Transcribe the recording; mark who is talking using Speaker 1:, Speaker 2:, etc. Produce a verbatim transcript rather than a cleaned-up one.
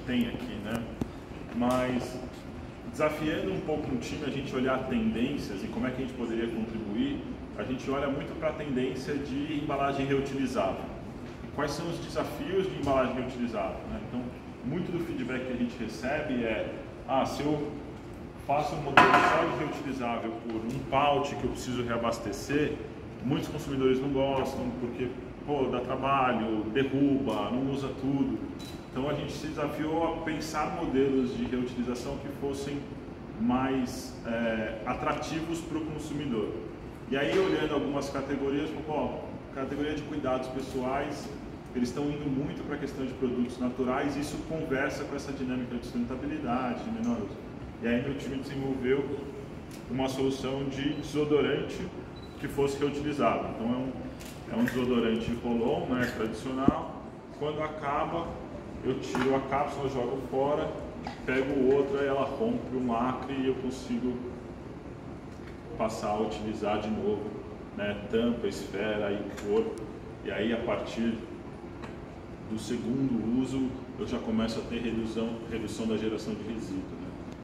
Speaker 1: tem aqui, né? Mas desafiando um pouco o time, a gente olhar tendências e como é que a gente poderia contribuir, a gente olha muito para a tendência de embalagem reutilizável. Quais são os desafios de embalagem reutilizável, né? Então, muito do feedback que a gente recebe é, ah, se eu faço um modelo só de reutilizável por um pouch que eu preciso reabastecer, muitos consumidores não gostam porque, pô, dá trabalho, derruba, não usa tudo. Então a gente se desafiou a pensar modelos de reutilização que fossem mais é, atrativos para o consumidor. E aí, olhando algumas categorias, pô, categoria de cuidados pessoais, eles estão indo muito para a questão de produtos naturais, e isso conversa com essa dinâmica de sustentabilidade, de menor uso. E aí meu time desenvolveu uma solução de desodorante que fosse reutilizável. Então é um, é um desodorante roll-on, né, tradicional. Quando acaba, eu tiro a cápsula, jogo fora, pego outra e ela rompe o lacre e eu consigo passar a utilizar de novo, né, tampa, esfera e corpo. E aí, a partir do segundo uso, eu já começo a ter redução, redução da geração de resíduos.